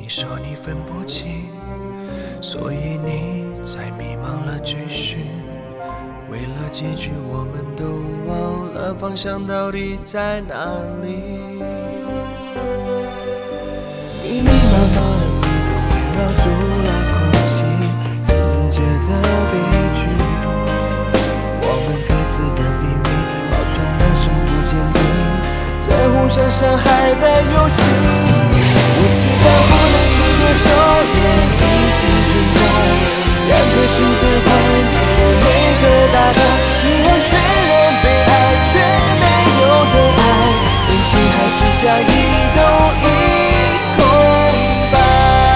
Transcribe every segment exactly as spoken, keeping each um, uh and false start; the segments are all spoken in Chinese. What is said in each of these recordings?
你说你分不清，所以你才迷茫了继续。为了结局，我们都忘了方向到底在哪里。密密麻麻的谜都围绕住了空气，紧接着悲剧。我们各自的秘密保存得深不见底，在互相伤害的游戏。我知道不能去接受，也已经存在，两颗心的幻灭，每个大概遗憾确认被爱却没有的爱，真心还是假意都已空白。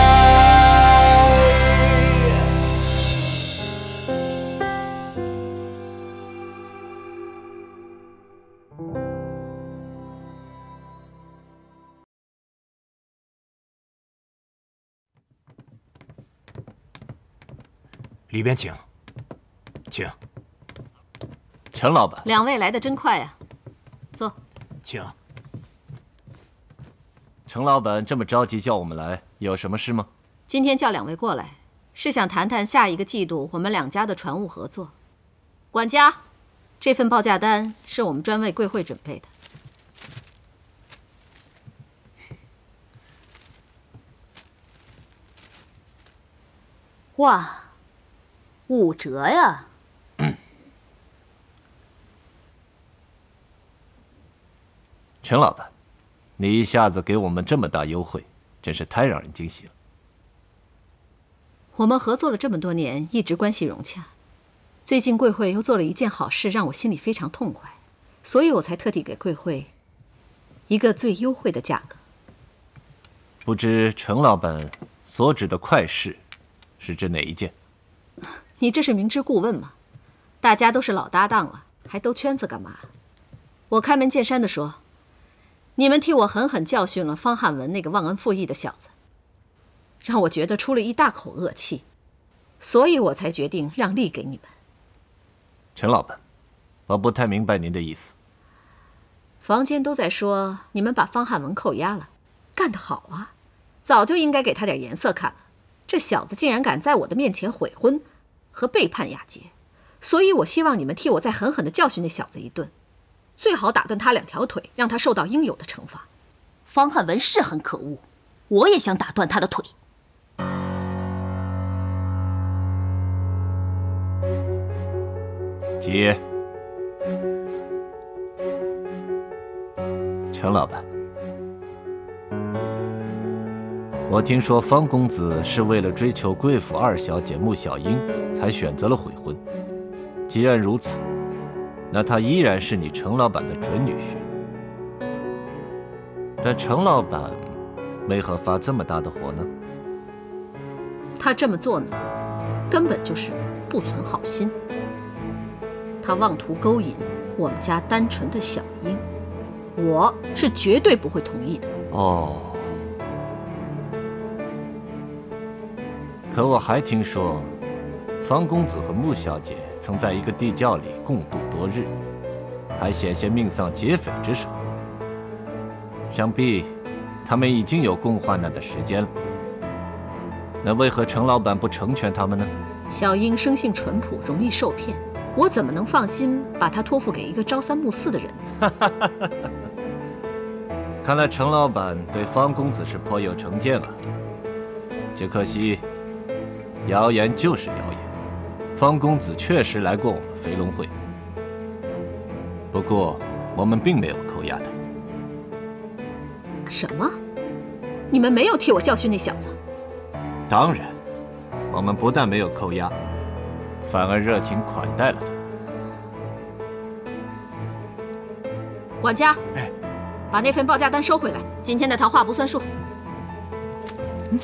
里边请，请。 陈老板， 两位来的真快啊，坐。 请。 陈老板这么着急叫我们来，有什么事吗？ 今天叫两位过来，是想谈谈下一个季度我们两家的船务合作。管家，这份报价单是我们专为贵会准备的。 哇，五折呀！ 嗯。陈老板，你一下子给我们这么大优惠，真是太让人惊喜了。 我们合作了这么多年，一直关系融洽。最近贵会又做了一件好事，让我心里非常痛快，所以我才特地给贵会一个最优惠的价格。 不知陈老板所指的快事，是指哪一件？ 你这是明知故问吗？大家都是老搭档了，还兜圈子干嘛？我开门见山地说，你们替我狠狠教训了方汉文那个忘恩负义的小子，让我觉得出了一大口恶气，所以我才决定让利给你们。 陈老板，我不太明白您的意思。 坊间都在说你们把方汉文扣押了，干得好啊！早就应该给他点颜色看了。这小子竟然敢在我的面前悔婚和背叛雅洁，所以我希望你们替我再狠狠地教训那小子一顿，最好打断他两条腿，让他受到应有的惩罚。 方汉文是很可恶，我也想打断他的腿。 姐，陈老板，我听说方公子是为了追求贵府二小姐穆小英，才选择了悔婚。既然如此，那她依然是你程老板的准女婿。但程老板为何发这么大的火呢？ 他这么做呢，根本就是不存好心。他妄图勾引我们家单纯的小英，我是绝对不会同意的。 哦。可我还听说，方公子和穆小姐曾在一个地窖里共度多日，还险些命丧劫匪之手。想必他们已经有共患难的时间了。那为何程老板不成全他们呢？ 小英生性淳朴，容易受骗，我怎么能放心把她托付给一个朝三暮四的人？ 看来程老板对方公子是颇有成见了。只可惜，谣言就是谣言。方公子确实来过我们飞龙会，不过我们并没有扣押他。 什么？你们没有替我教训那小子？ 当然，我们不但没有扣押，反而热情款待了他。 管家， 哎， 把那份报价单收回来，今天的谈话不算数。 嗯，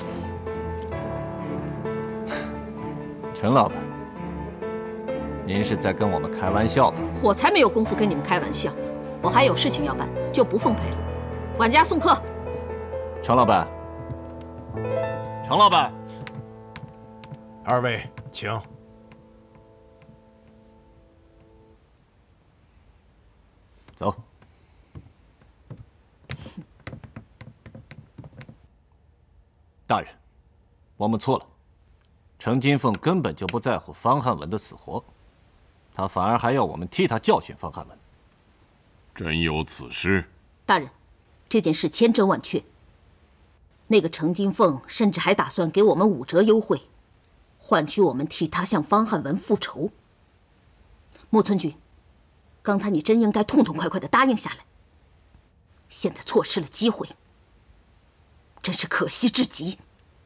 陈老板，您是在跟我们开玩笑吧？ 我才没有功夫跟你们开玩笑，我还有事情要办，就不奉陪了。管家送客。 程老板，程老板， 二位请。 走。 大人，我们错了。程金凤根本就不在乎方汉文的死活，他反而还要我们替他教训方汉文。 真有此事？ 大人，这件事千真万确。那个程金凤甚至还打算给我们五折优惠，换取我们替他向方汉文复仇。木村君，刚才你真应该痛痛快快地答应下来，现在错失了机会，真是可惜至极。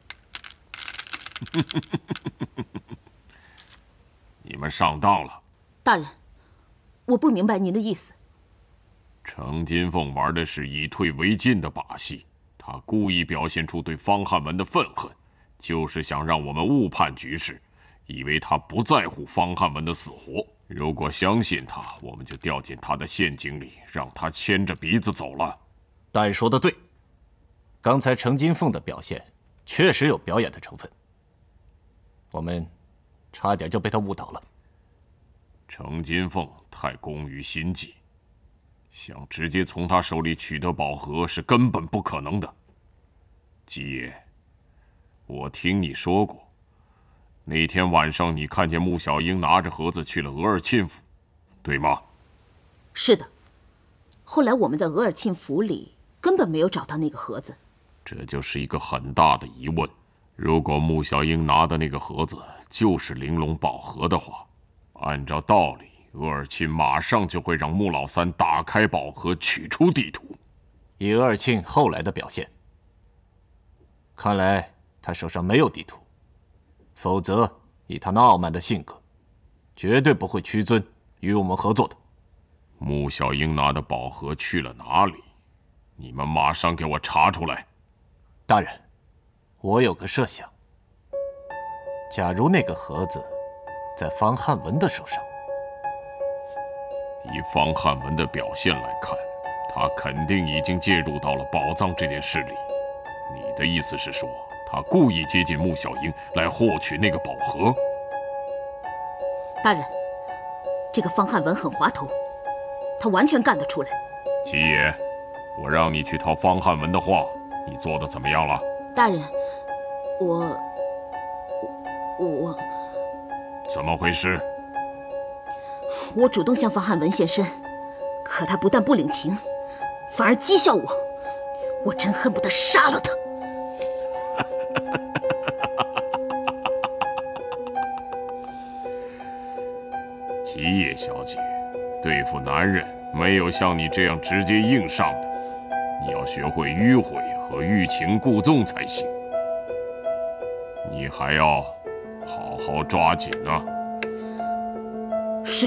你们上当了。 大人，我不明白您的意思。 程金凤玩的是以退为进的把戏，他故意表现出对方汉文的愤恨，就是想让我们误判局势，以为他不在乎方汉文的死活。如果相信他，我们就掉进他的陷阱里，让他牵着鼻子走了。 大人说的对，刚才程金凤的表现确实有表演的成分，我们差点就被他误导了。 程金凤太工于心计，想直接从他手里取得宝盒是根本不可能的。吉野，我听你说过，那天晚上你看见穆小英拿着盒子去了额尔沁府，对吗？ 是的，后来我们在额尔沁府里根本没有找到那个盒子。 这就是一个很大的疑问。如果穆小英拿的那个盒子就是玲珑宝盒的话，按照道理，额尔沁马上就会让穆老三打开宝盒，取出地图。 以额尔沁后来的表现，看来他手上没有地图，否则以他那傲慢的性格，绝对不会屈尊与我们合作的。 穆小英拿的宝盒去了哪里？你们马上给我查出来。 大人，我有个设想，假如那个盒子在方汉文的手上， 以方汉文的表现来看，他肯定已经介入到了宝藏这件事里。你的意思是说，他故意接近穆小英来获取那个宝盒？ 大人，这个方汉文很滑头，他完全干得出来。 吉野，我让你去套方汉文的话，你做的怎么样了？ 大人，我我我怎么回事？ 我主动向方汉文献身，可他不但不领情，反而讥笑我，我真恨不得杀了他。 吉野小姐，对付男人没有像你这样直接硬上的，你要学会迂回和欲擒故纵才行。你还要好好抓紧啊！ 是。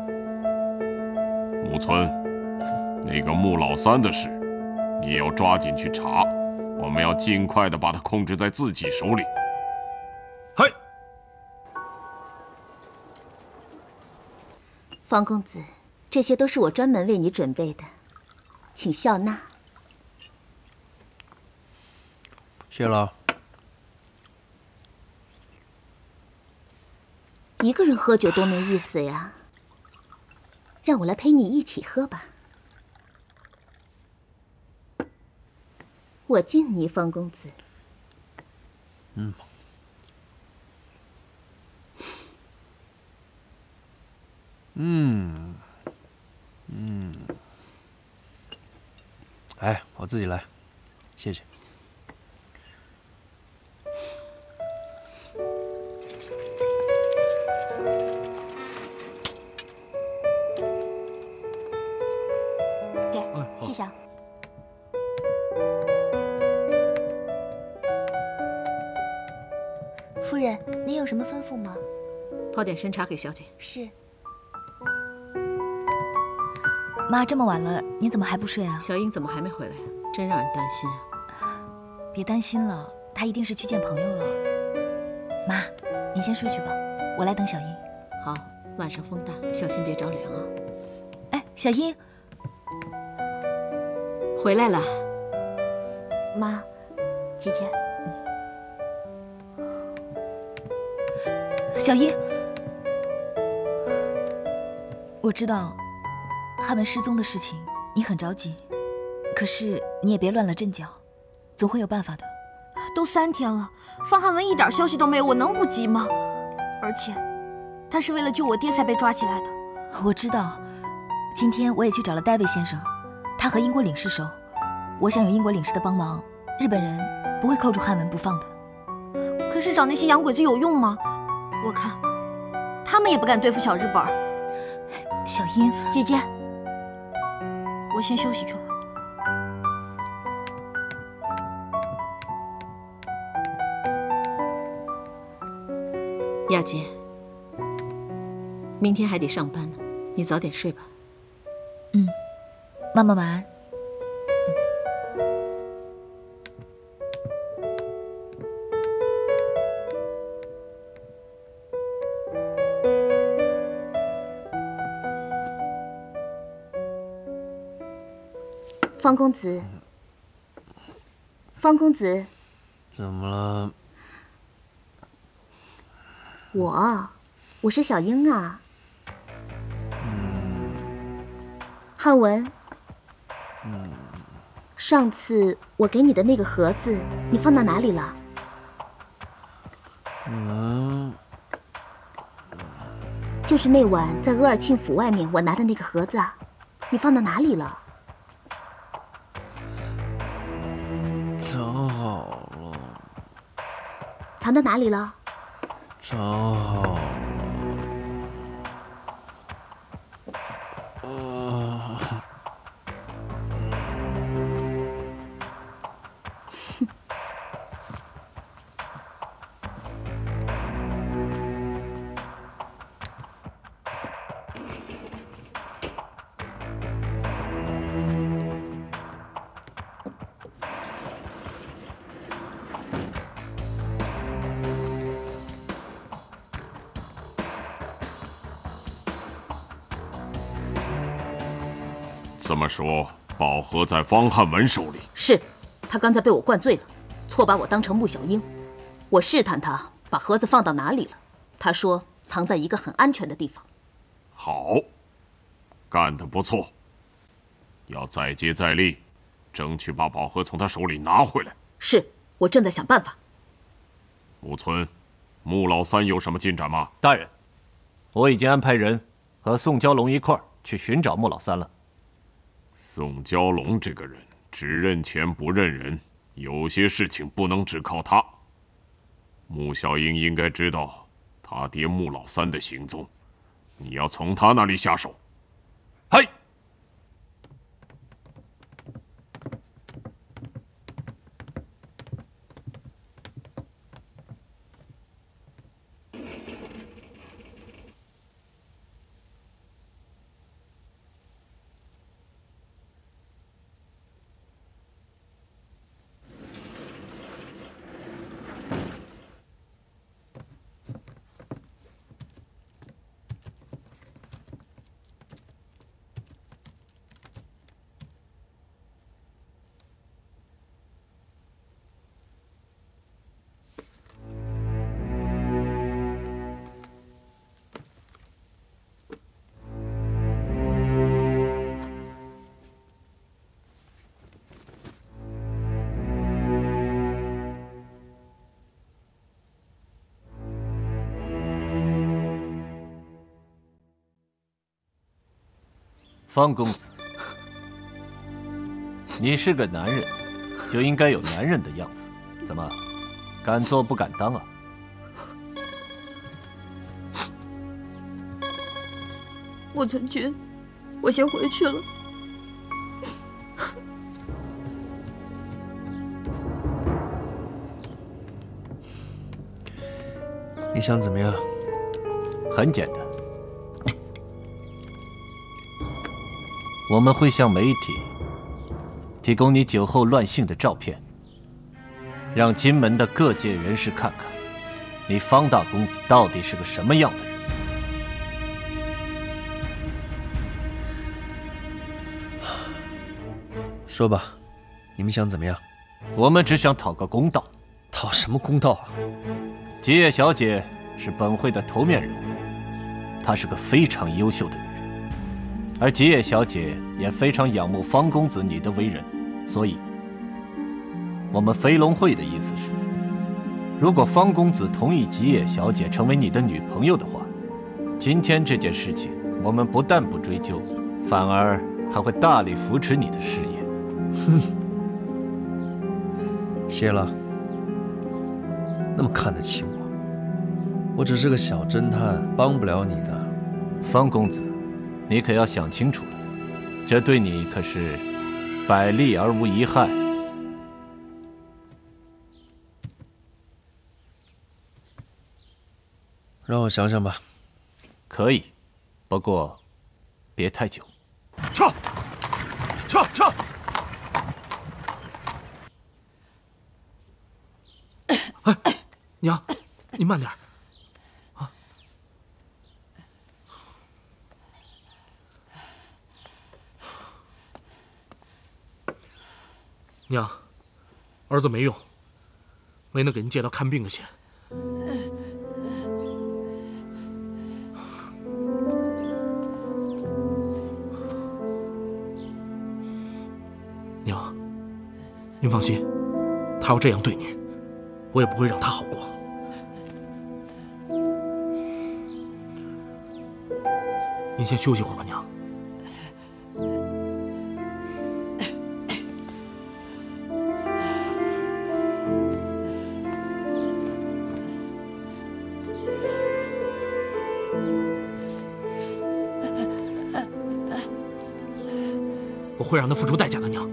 木村，那个穆老三的事，你也要抓紧去查，我们要尽快的把他控制在自己手里。 嘿， 方公子，这些都是我专门为你准备的，请笑纳。 谢了。 一个人喝酒多没意思呀，让我来陪你一起喝吧。我敬你，方公子。 嗯。嗯。嗯。哎，我自己来，谢谢。 谢谢啊。夫人，您有什么吩咐吗？ 泡点参茶给小姐。 是。妈，这么晚了，你怎么还不睡啊？ 小英怎么还没回来呀？真让人担心啊！ 别担心了，她一定是去见朋友了。妈，你先睡去吧，我来等小英。 好，晚上风大，小心别着凉啊。 哎，小英。 回来了， 妈，姐姐，小英，我知道汉文失踪的事情你很着急，可是你也别乱了阵脚，总会有办法的。 都三天了，方汉文一点消息都没有，我能不急吗？而且，他是为了救我爹才被抓起来的。 我知道，今天我也去找了戴维先生，他和英国领事熟。我想有英国领事的帮忙，日本人不会扣住汉文不放的。 可是找那些洋鬼子有用吗？我看，他们也不敢对付小日本。 小英， 姐姐，我先休息去了。 亚杰，明天还得上班呢，你早点睡吧。 嗯，妈妈晚安。 方公子，方公子， 怎么了？ 我，我是小英啊。 嗯。 汉文。 嗯。 上次我给你的那个盒子，你放到哪里了？ 嗯。 就是那晚在额尔庆府外面我拿的那个盒子啊，你放到哪里了？ 藏好了。 藏到哪里了？ 藏好了。呃。 这么说，宝盒在方汉文手里。 是，他刚才被我灌醉了，错把我当成穆小英。我试探他把盒子放到哪里了，他说藏在一个很安全的地方。 好，干得不错。要再接再厉，争取把宝盒从他手里拿回来。 是，我正在想办法。 木村，穆老三有什么进展吗？ 大人，我已经安排人和宋蛟龙一块儿去寻找穆老三了。 宋蛟龙这个人只认钱不认人，有些事情不能只靠他。穆小英应该知道他爹穆老三的行踪，你要从他那里下手。 嘿。方公子，你是个男人，就应该有男人的样子。怎么，敢做不敢当啊？ 木村君，我先回去了。 你想怎么样？ 很简单。我们会向媒体提供你酒后乱性的照片，让金门的各界人士看看，你方大公子到底是个什么样的人。 说吧，你们想怎么样？ 我们只想讨个公道。 讨什么公道啊？ 吉野小姐是本会的头面人物，她是个非常优秀的人。而吉野小姐也非常仰慕方公子你的为人，所以我们飞龙会的意思是，如果方公子同意吉野小姐成为你的女朋友的话，今天这件事情我们不但不追究，反而还会大力扶持你的事业。 哼，谢了。那么看得起我，我只是个小侦探，帮不了你的。 方公子，你可要想清楚了，这对你可是百利而无一害。 让我想想吧。 可以，不过别太久。 撤！撤！撤！哎，娘，你慢点啊！娘，儿子没用，没能给您借到看病的钱。娘，您放心，他要这样对您，我也不会让他好过。您先休息会儿吧，娘。我会让他付出代价的，娘。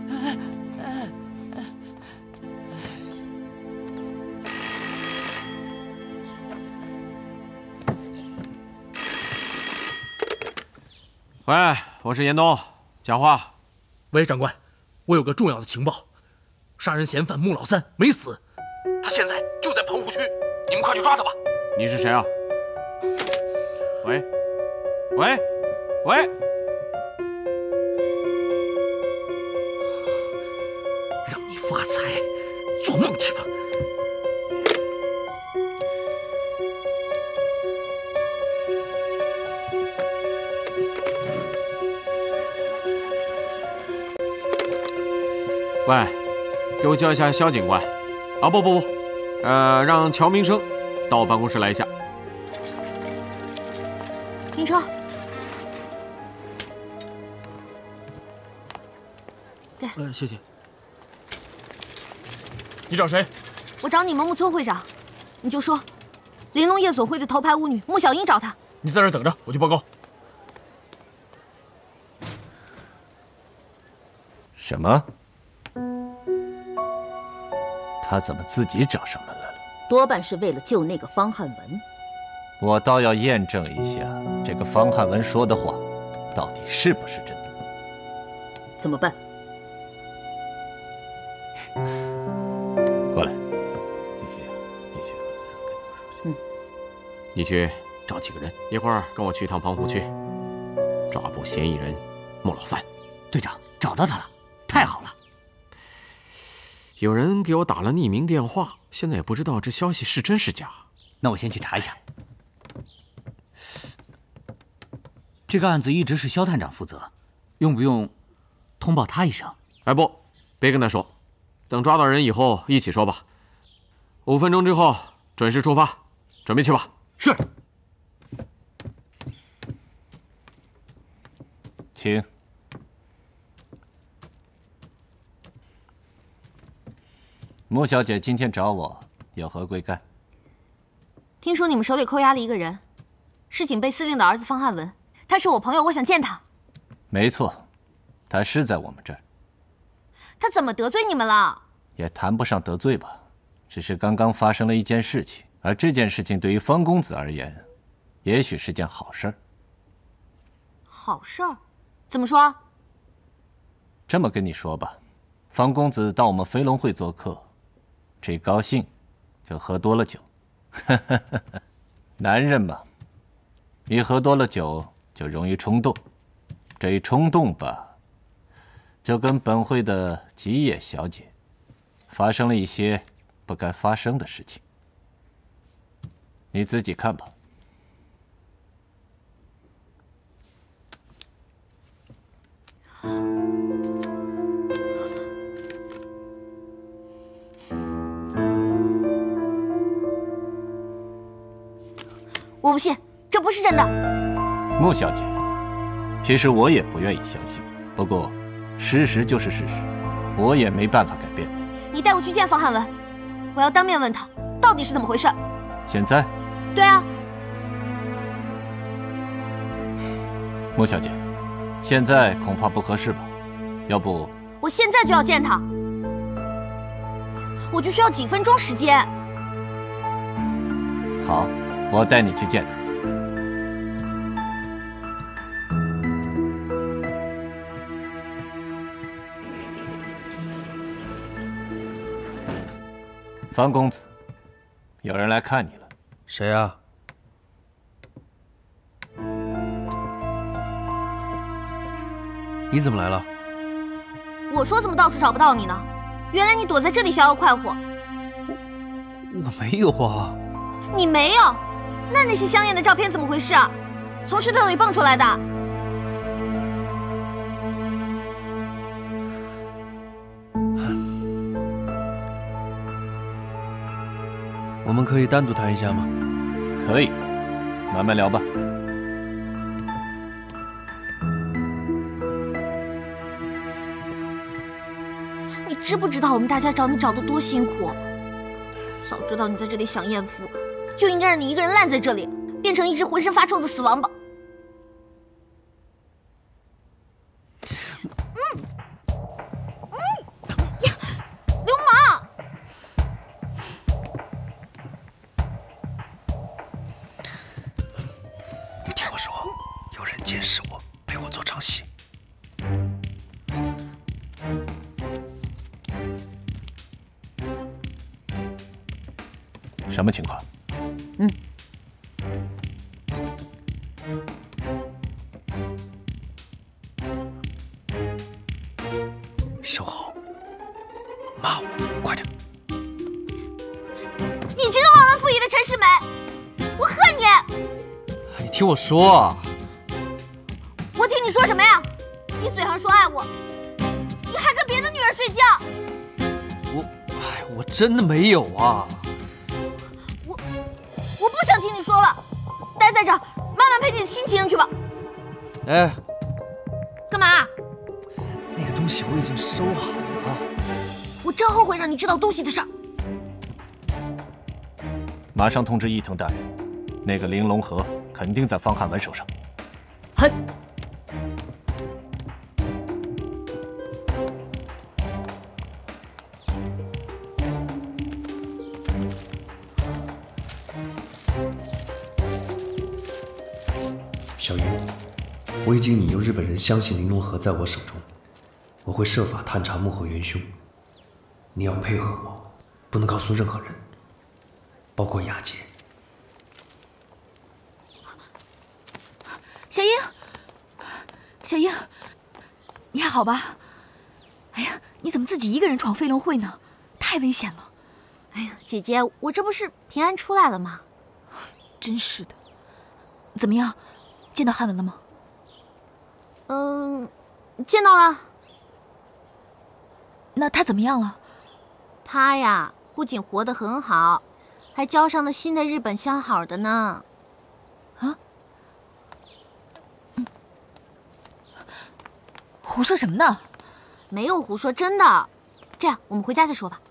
喂，我是严东，讲话。 喂，长官，我有个重要的情报，杀人嫌犯穆老三没死，他现在就在棚户区，你们快去抓他吧。 你是谁啊？喂，喂，喂， 让你发财，做梦去吧。 喂，给我叫一下肖警官。啊，不不不，呃，让乔明生到我办公室来一下。 停车。给。 呃，谢谢。你找谁？ 我找你们木村会长，你就说，玲珑夜总会的头牌舞女穆小英找他。 你在这儿等着，我去报告。 什么？他怎么自己找上门来了？ 多半是为了救那个方汉文。 我倒要验证一下这个方汉文说的话，到底是不是真的。 怎么办？ 过来， 你去，你去， 嗯， 你去找几个人，一会儿跟我去一趟棚户区，抓捕嫌疑人穆老三。 队长，找到他了，太好了。 有人给我打了匿名电话，现在也不知道这消息是真是假。 那我先去查一下。这个案子一直是肖探长负责，用不用通报他一声？ 哎不，别跟他说，等抓到人以后一起说吧。五分钟之后准时出发，准备去吧。 是。 请。穆小姐今天找我有何贵干？ 听说你们手里扣押了一个人，是警备司令的儿子方汉文，他是我朋友，我想见他。 没错，他是在我们这儿。 他怎么得罪你们了？ 也谈不上得罪吧，只是刚刚发生了一件事情，而这件事情对于方公子而言，也许是件好事儿。 好事儿？怎么说？ 这么跟你说吧，方公子到我们飞龙会做客。这高兴，就喝多了酒。男人嘛，一喝多了酒就容易冲动，这一冲动吧，就跟本会的吉野小姐发生了一些不该发生的事情。你自己看吧。 我不信，这不是真的。 穆小姐，其实我也不愿意相信，不过事实就是事实，我也没办法改变。 你带我去见方汉文，我要当面问他到底是怎么回事。 现在？ 对啊。 穆小姐，现在恐怕不合适吧？要不…… 我现在就要见他，我就需要几分钟时间。 好，我带你去见他。方公子，有人来看你了。 谁啊？你怎么来了？ 我说怎么到处找不到你呢？原来你躲在这里逍遥快活。 我我没有啊。 你没有？那那些香艳的照片怎么回事啊？从石头里蹦出来的？ 我们可以单独谈一下吗？ 可以，慢慢聊吧。 你知不知道我们大家找你找得多辛苦？早知道你在这里享艳福，就应该让你一个人烂在这里，变成一只浑身发臭的死王八。嗯嗯，流氓！ 你听我说，有人监视我，陪我做场戏。 什么情况？ 嗯， 收好，骂我，快点！ 你这个忘恩负义的陈世美，我恨你！ 你听我说啊！ 我听你说什么呀？你嘴上说爱我，你还跟别的女人睡觉。 我，哎，我真的没有啊！ 我不想听你说了，待在这儿，慢慢陪你的新情人去吧。 哎， 干嘛？ 那个东西我已经收好了。 我真后悔让你知道东西的事儿。 马上通知伊藤大人，那个玲珑盒肯定在方汉文手上。 嘿。 小云，我已经引诱日本人相信玲珑盒在我手中，我会设法探查幕后元凶。你要配合我，不能告诉任何人，包括雅洁。 小英，小英，你还好吧？哎呀，你怎么自己一个人闯飞龙会呢？太危险了！ 哎呀，姐姐，我这不是平安出来了吗？ 真是的。怎么样？见到汉文了吗？ 嗯，见到了。 那他怎么样了？ 他呀，不仅活得很好，还交上了新的日本相好的呢。 啊？嗯，胡说什么呢？ 没有胡说，真的。这样，我们回家再说吧。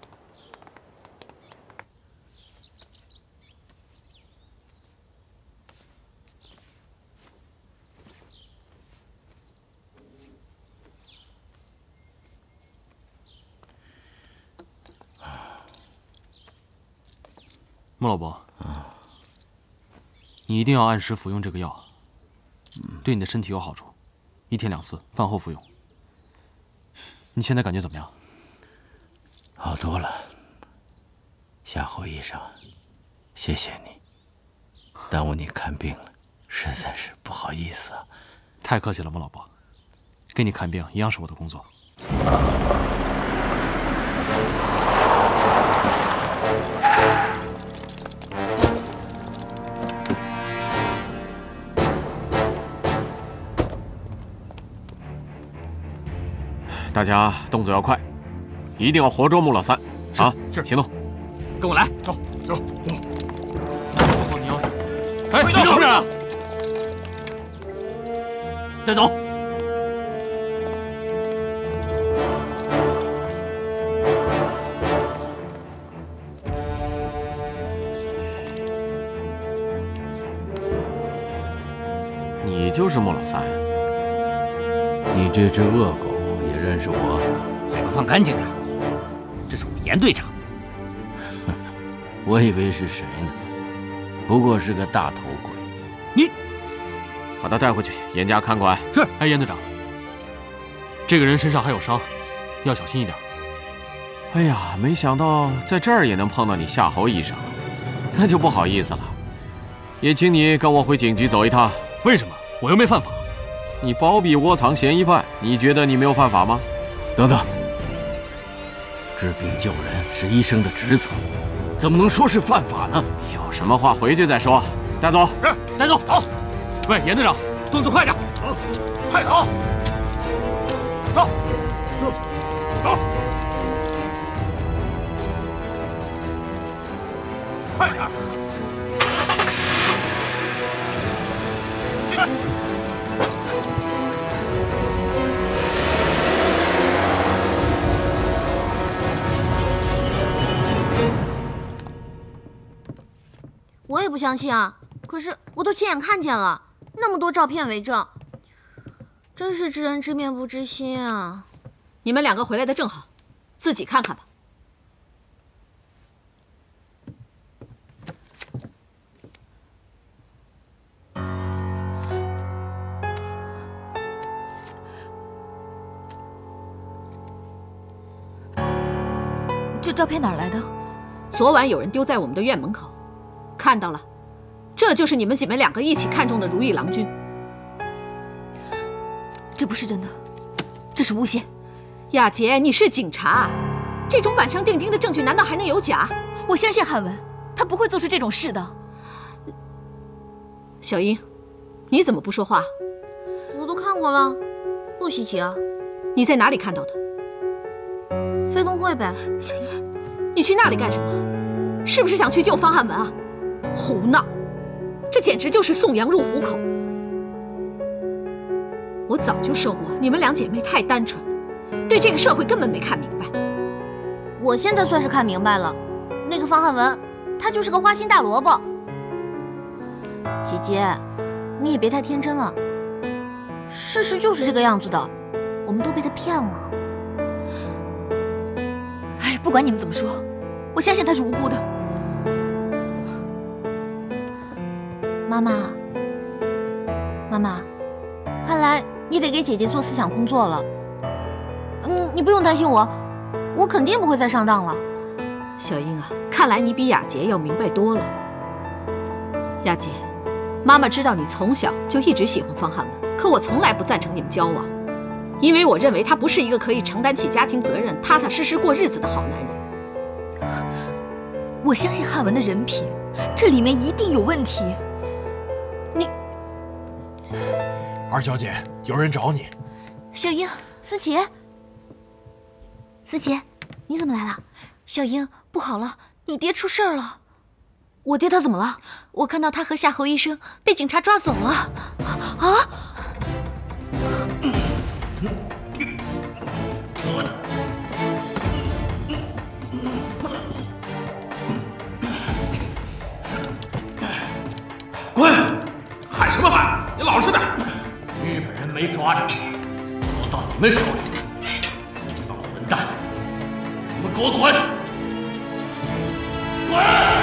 穆老伯，啊，你一定要按时服用这个药，对你的身体有好处，一天两次，饭后服用。你现在感觉怎么样？ 好多了，夏侯医生，谢谢你，耽误你看病了，实在是不好意思啊。 太客气了，穆老伯，给你看病一样是我的工作。大家动作要快，一定要活捉穆老三啊！ 是， 行动， 跟我来，走走走。 放你腰，快哎，你什么人啊？ 带走。 你就是穆老三呀？ 你这只恶狗也认识我？ 嘴巴放干净点。这是我们严队长。 我以为是谁呢？不过是个大头鬼。 你把他带回去，严加看管。 是。哎，严队长，这个人身上还有伤，要小心一点。 哎呀，没想到在这儿也能碰到你夏侯医生，那就不好意思了。也请你跟我回警局走一趟。 为什么？我又没犯法。 你包庇窝藏嫌疑犯，你觉得你没有犯法吗？ 等等，治病救人是医生的职责，怎么能说是犯法呢？ 有什么话回去再说。带走。 是，带走。走。 喂，严队长， 动作快点。 走，快走。走，走，走。快点。进来。 我也不相信啊！可是我都亲眼看见了，那么多照片为证，真是知人知面不知心啊！ 你们两个回来的正好，自己看看吧。 这照片哪儿来的？ 昨晚有人丢在我们的院门口。看到了，这就是你们姐妹两个一起看中的如意郎君。 这不是真的，这是诬陷。 雅洁，你是警察，这种板上钉钉的证据难道还能有假？ 我相信汉文，他不会做出这种事的。 小英，你怎么不说话？ 我都看过了，不稀奇啊。 你在哪里看到的？ 飞龙会呗。 小英，你去那里干什么？是不是想去救方汉文啊？胡闹！这简直就是送羊入虎口。我早就说过，你们两姐妹太单纯了，对这个社会根本没看明白。 我现在算是看明白了，那个方汉文，他就是个花心大萝卜。姐姐，你也别太天真了，事实就是这个样子的，我们都被他骗了。 哎，不管你们怎么说，我相信他是无辜的。 妈妈，妈妈，看来你得给姐姐做思想工作了。嗯，你不用担心我，我肯定不会再上当了。 小英啊，看来你比雅洁要明白多了。雅洁，妈妈知道你从小就一直喜欢方汉文，可我从来不赞成你们交往，因为我认为他不是一个可以承担起家庭责任、踏踏实实过日子的好男人。 我相信汉文的人品，这里面一定有问题。 你， 二小姐，有人找你。 小英，思琪，思琪，你怎么来了？ 小英，不好了，你爹出事儿了。 我爹他怎么了？ 我看到他和夏侯医生被警察抓走了。啊！ 滚！喊什么喊？你老实点！日本人没抓着你，落到你们手里，这帮混蛋！你们给我滚！滚！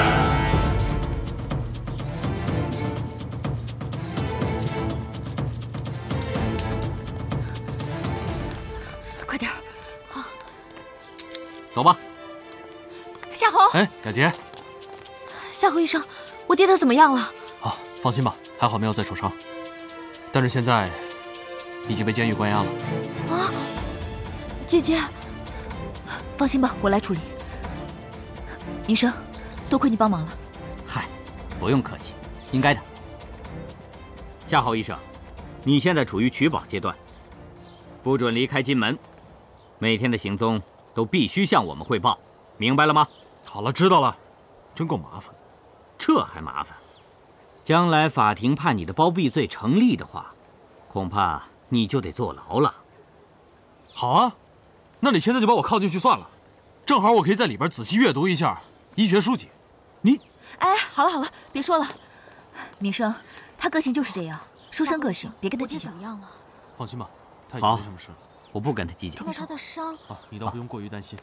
快点！ 啊！走吧。 夏侯！ 哎，雅洁。 夏侯医生，我爹他怎么样了？ 啊，放心吧，还好没有再受伤。但是现在已经被监狱关押了。 啊，姐姐， 放心吧，我来处理。医生，多亏你帮忙了。 嗨，不用客气，应该的。夏侯医生，你现在处于取保阶段，不准离开金门，每天的行踪都必须向我们汇报，明白了吗？ 好了，知道了。真够麻烦。 这还麻烦？ 将来法庭判你的包庇罪成立的话，恐怕你就得坐牢了。 好啊，那你现在就把我铐进去算了，正好我可以在里边仔细阅读一下医学书籍。你， 哎，好了好了，别说了。明生，他个性就是这样，书生个性，别跟他计较。怎么样了？ 放心吧，他已经没什么事了。 我不跟他计较。 听到他的伤， 啊，你倒不用过于担心。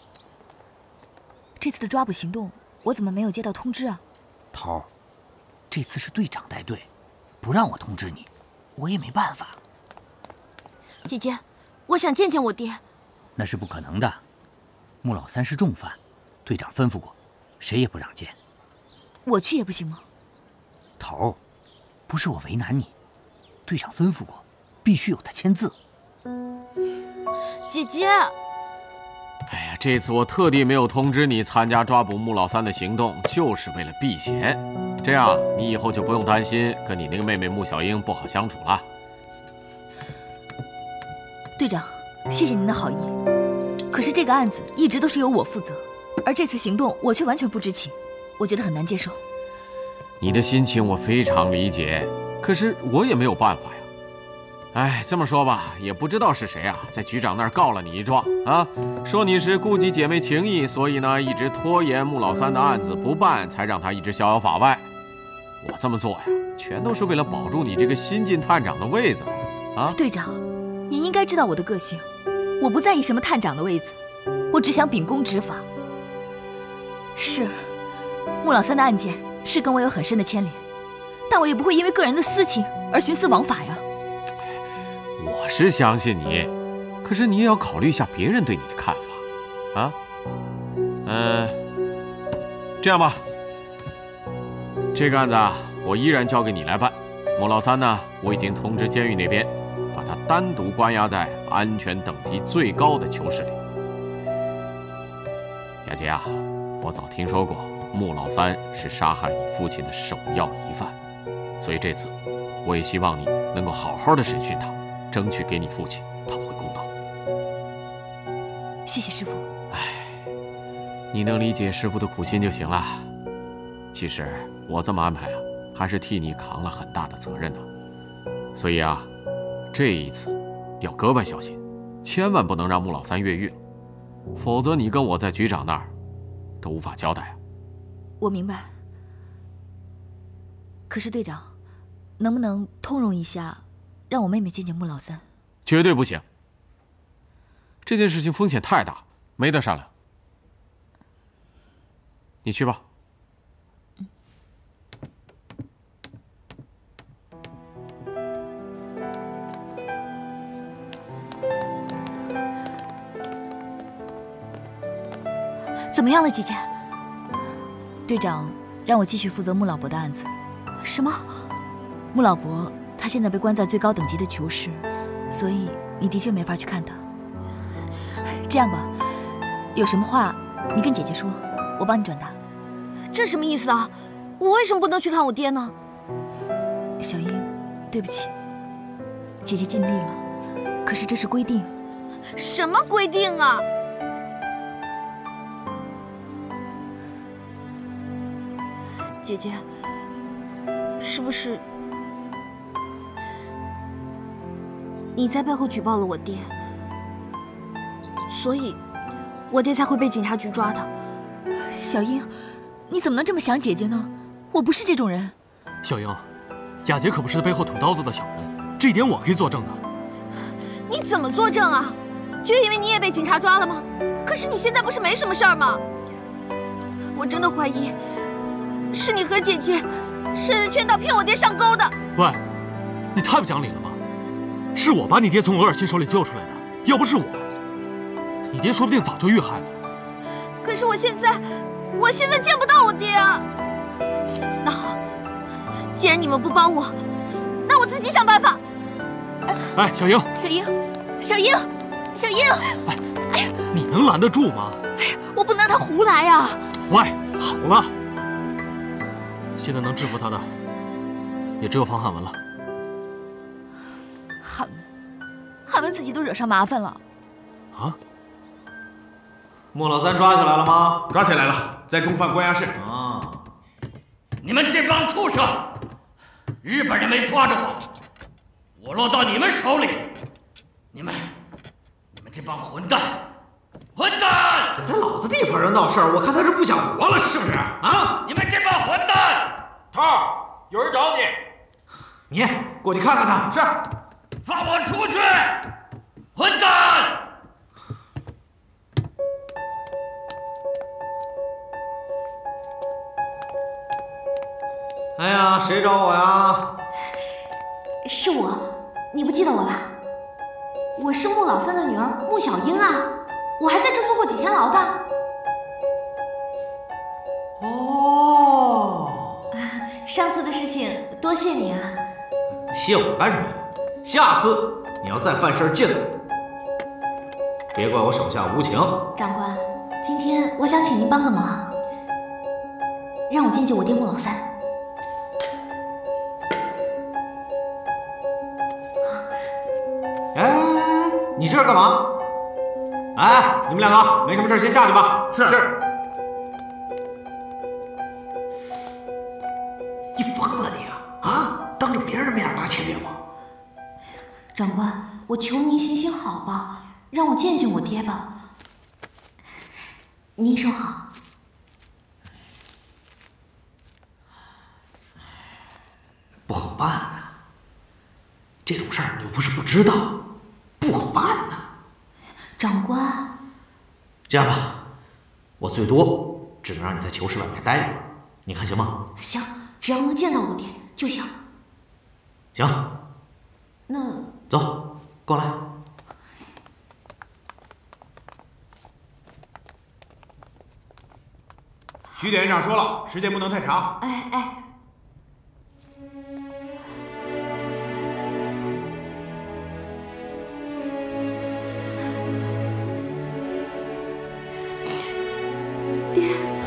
这次的抓捕行动，我怎么没有接到通知啊？ 头儿，这次是队长带队，不让我通知你，我也没办法。 姐姐，我想见见我爹。 那是不可能的，穆老三是重犯，队长吩咐过，谁也不让见。 我去也不行吗？ 头儿，不是我为难你，队长吩咐过，必须有他签字。 姐姐。 哎呀，这次我特地没有通知你参加抓捕穆老三的行动，就是为了避嫌。这样你以后就不用担心跟你那个妹妹穆小英不好相处了。 队长，谢谢您的好意。可是这个案子一直都是由我负责，而这次行动我却完全不知情，我觉得很难接受。 你的心情我非常理解，可是我也没有办法呀。哎，这么说吧，也不知道是谁啊，在局长那儿告了你一状啊，说你是顾及姐妹情谊，所以呢一直拖延穆老三的案子不办，才让他一直逍遥法外。我这么做呀，全都是为了保住你这个新晋探长的位子啊！ 队长，您应该知道我的个性，我不在意什么探长的位子，我只想秉公执法。是，穆老三的案件是跟我有很深的牵连，但我也不会因为个人的私情而徇私枉法呀。 我是相信你，可是你也要考虑一下别人对你的看法啊。嗯，这样吧，这个案子啊，我依然交给你来办。穆老三呢，我已经通知监狱那边，把他单独关押在安全等级最高的囚室里。雅洁啊，我早听说过穆老三是杀害你父亲的首要疑犯，所以这次我也希望你能够好好的审讯他，争取给你父亲讨回公道。 谢谢师傅。 哎，你能理解师傅的苦心就行了。其实我这么安排啊，还是替你扛了很大的责任呢。所以啊，这一次要格外小心，千万不能让穆老三越狱了，否则你跟我在局长那儿都无法交代啊。 我明白。可是队长，能不能通融一下，让我妹妹见见穆老三？ 绝对不行。这件事情风险太大，没得商量。你去吧。 怎么样了，姐姐？ 队长让我继续负责穆老伯的案子。 什么？ 穆老伯他现在被关在最高等级的囚室，所以你的确没法去看他。这样吧，有什么话你跟姐姐说，我帮你转达。 这什么意思啊？我为什么不能去看我爹呢？ 小英，对不起，姐姐尽力了，可是这是规定。 什么规定啊？姐姐，是不是你在背后举报了我爹，所以我爹才会被警察局抓的？ 小英，你怎么能这么想姐姐呢？我不是这种人。 小英，雅洁可不是背后捅刀子的小人，这一点我可以作证的。 你怎么作证啊？就因为你也被警察抓了吗？可是你现在不是没什么事儿吗？我真的怀疑是你和姐姐设的圈套骗我爹上钩的。 喂，你太不讲理了吧？是我把你爹从额尔沁手里救出来的，要不是我，你爹说不定早就遇害了。 可是我现在，我现在见不到我爹啊。那好，既然你们不帮我，那我自己想办法。 哎，小英， 小英，小英，小英， 哎，哎呀，你能拦得住吗？ 哎呀，我不能让他胡来呀。 喂，好了，现在能制服他的，也只有方汉文了。 汉文，汉文自己都惹上麻烦了。 啊？ 穆老三抓起来了吗？ 抓起来了，在重犯关押室。 啊！ 你们这帮畜生， 日本人没抓着我，我落到你们手里，你们，你们这帮混蛋，混蛋！ 在老子地盘上闹事儿，我看他是不想活了，是不是？啊！ 你们这帮混蛋！ 头儿，有人找你。 你过去看看他。 是，放我出去！混蛋！ 哎呀，谁找我呀？ 是我，你不记得我了？我是穆老三的女儿穆小英啊，我还在这坐过几天牢的。 哦， 上次的事情多谢你啊。 谢我干什么？下次你要再犯事进来，别怪我手下无情。 长官，今天我想请您帮个忙，让我见见我爹穆老三。 哎，你这是干嘛？哎，你们两个没什么事先下去吧。 是是。 你疯了你啊！啊，当着别人的面拿钱给我。 长官，我求您行行好吧，让我见见我爹吧。您收好。 不好办呐，这种事儿你又不是不知道，不好办呐。 长官， 这样吧，我最多只能让你在囚室外面待一会儿，你看行吗？ 行，只要能见到我爹就行。 行， 那走，跟我来。 徐典院长说了，时间不能太长。 哎哎。爹，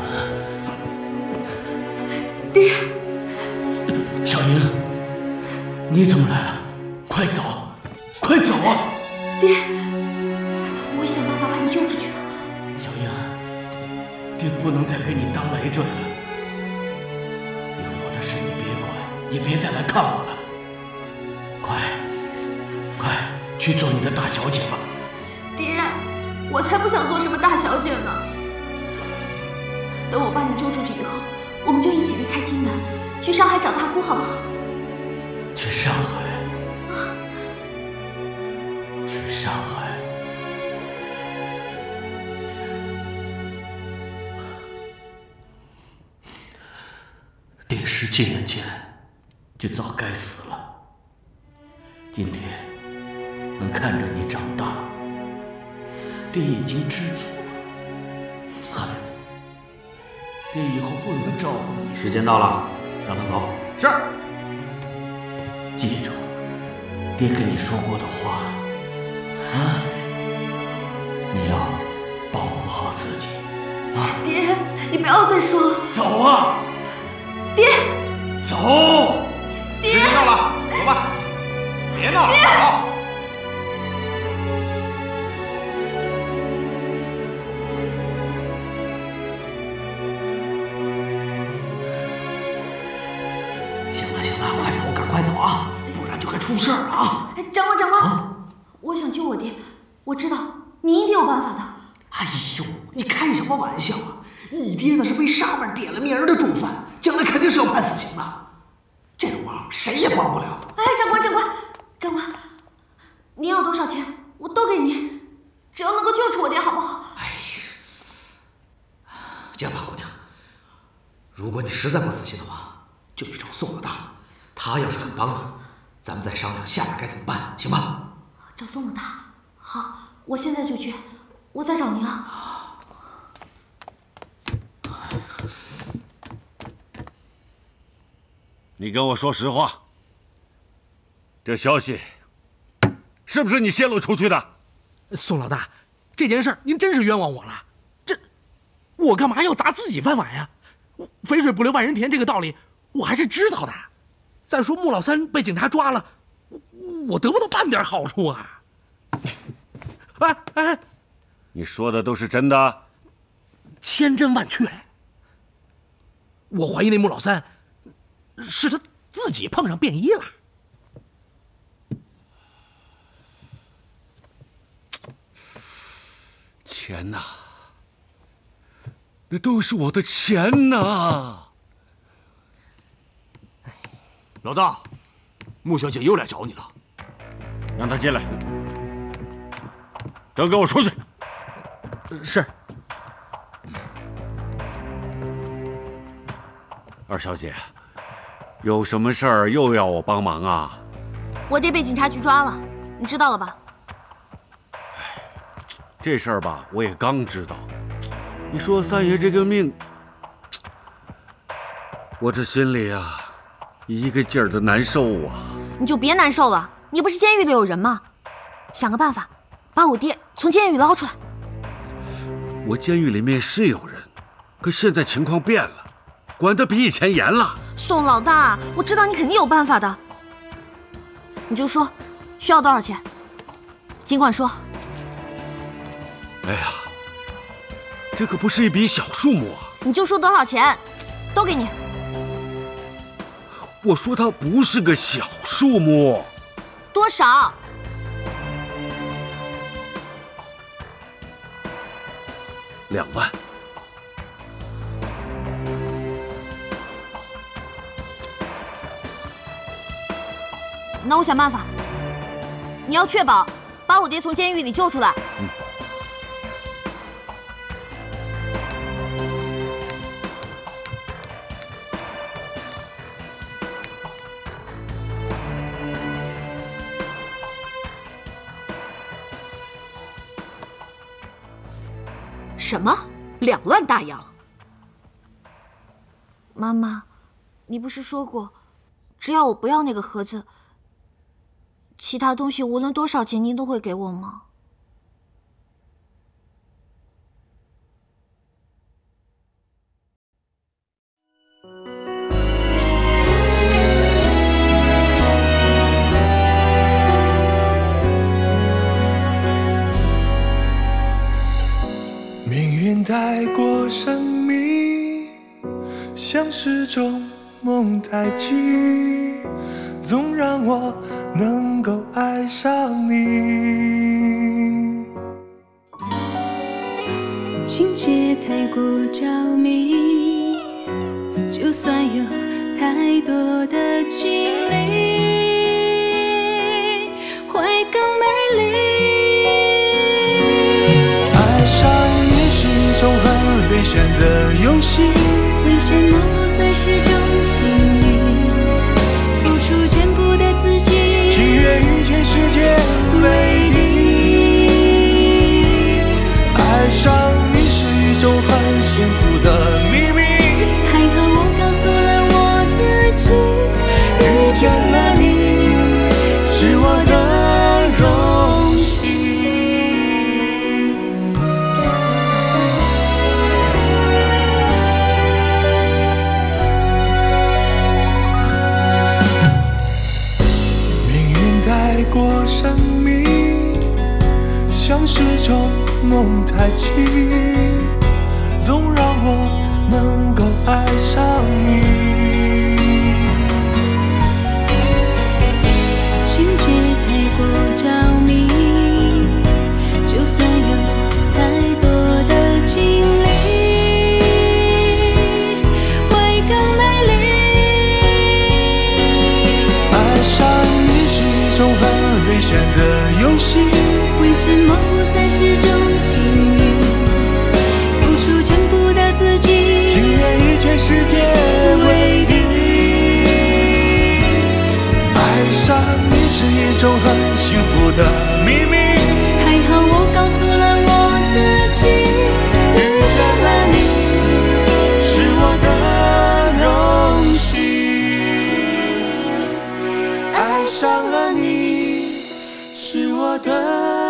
爹， 小英，你怎么来了？快走，快走啊！ 爹，我会想办法把你救出去的。 小英，爹不能再给你当累赘了。以后我的事你别管，也别再来看我了。快，快去做你的大小姐吧。 爹，我才不想做什么大小姐呢。等我把你救出去以后，我们就一起离开金门，去上海找大姑，好不好？ 去上海？去上海？爹十七年前就早该死了。今天能看着你长大，爹已经知足了。孩子，爹以后不能照顾你。 时间到了，让他走。 是。 记住爹跟你说过的话啊！你要保护好自己啊！ 爹，你不要再说了。 走啊！ 爹， 走！ 爹， 时间到了，走吧。别闹了，走。 行了行了，快走，赶快走啊，不然就该出事儿了啊！ 哎，长官长官，啊、我想救我爹，我知道你一定有办法的。 哎呦，你开什么玩笑啊！你爹那是被上面点了名的重犯，将来肯定是要判死刑的。这种忙谁也帮不了。 哎，长官长官长官，你要多少钱我都给您，只要能够救出我爹，好不好？ 哎呀，这样吧，姑娘，如果你实在不死心的话，就去找宋老大，他要是肯帮你，咱们再商量下面该怎么办，行吧？ 找宋老大，好，我现在就去，我再找您啊。 你跟我说实话，这消息是不是你泄露出去的？ 宋老大，这件事您真是冤枉我了。这，我干嘛要砸自己饭碗呀？肥水不流外人田这个道理，我还是知道的。再说穆老三被警察抓了，我得不到半点好处啊！哎哎， 你说的都是真的？ 千真万确。我怀疑那穆老三是他自己碰上便衣了。 钱呐，那都是我的钱呐！ 老大，穆小姐又来找你了， 让她进来。都给我出去！ 是。 二小姐，有什么事儿又要我帮忙啊？ 我爹被警察局抓了，你知道了吧？ 这事儿吧，我也刚知道。你说三爷这个命，我这心里啊，一个劲儿的难受啊。 你就别难受了，你不是监狱里有人吗？想个办法，把我爹从监狱里捞出来。 我监狱里面是有人，可现在情况变了，管得比以前严了。 宋老大，我知道你肯定有办法的，你就说需要多少钱，尽管说。 哎呀，这可不是一笔小数目啊！ 你就说多少钱，都给你。 我说它不是个小数目。 多少？ 两万。 那我想办法。你要确保把我爹从监狱里救出来。 嗯。 什么？两万大洋？ 妈妈，你不是说过，只要我不要那个盒子，其他东西无论多少钱您都会给我吗？ 命运带过生命，像是种蒙太奇，总让我能够爱上你。 情节太过着迷，就算有太多的经历，会更美丽。 爱上你是一种很危险的游戏， 危险吗？不算是种幸运，付出全部的自己， 情愿与全世界为敌。爱上你是一种很幸福的秘密， 还好我告诉了我自己， 遇见了你是我的荣幸。带过生命，像是种蒙太奇，总让我能够爱上你。 情节太过着迷，就算有太多的经历，会更美丽。 爱上你是一种很危险的游戏， 为什么不算是种幸运？付出全部的自己， 情愿与全世界为敌。爱上你是一种很幸福的秘密， 还好我告诉了我自己， 遇见了你是我的荣幸。爱上了你是我的